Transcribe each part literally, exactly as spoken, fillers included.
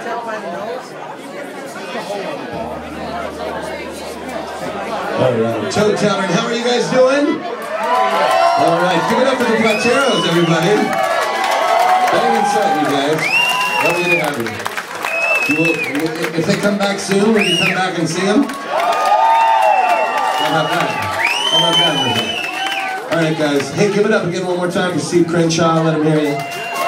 Alright, Toad Tavern, how are you guys doing? Alright, give it up for the Plateros, everybody. Bang inside, you guys. Lovely to have you. You will, if they come back soon, will you come back and see them? How about that? How about that? Alright, guys. Hey, give it up again one more time for Steve Crenshaw. Let him hear you.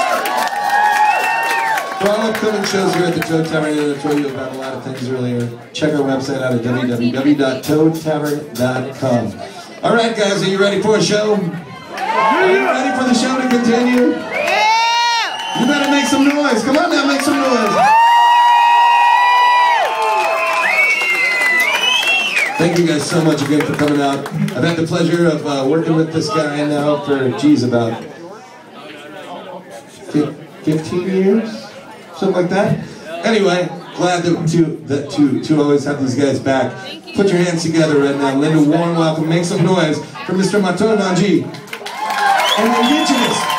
For all upcoming shows here at the Toad Tavern, I told you about a lot of things earlier. Check our website out at w w w dot toad tavern dot com. Alright, guys, are you ready for a show? Are you ready for the show to continue? Yeah! You better make some noise. Come on now, make some noise. Thank you guys so much again for coming out. I've had the pleasure of uh, working with this guy now for, geez, about fifteen years? Something like that. Anyway, glad that to, that to, to always have these guys back. Put your hands together right now. Lend a warm welcome. Make some noise for Mister Mato Nanji. And the Indigenous